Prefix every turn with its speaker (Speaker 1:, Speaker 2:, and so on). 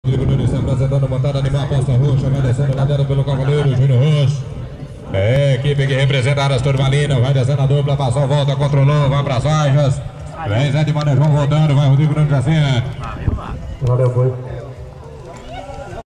Speaker 1: Rodrigo Nunes se apresentando, montada animal, aposta roxa, vai descendo ladeira pelo Cavaleiro, Júnior Roxo. É a equipe que representa a Aras Turmalina, vai descendo a dupla, passou, volta, controlou, vai para as faixas. Vem Zé de Manejão rodando, vai Rodrigo Nunes assim.
Speaker 2: Valeu, boi.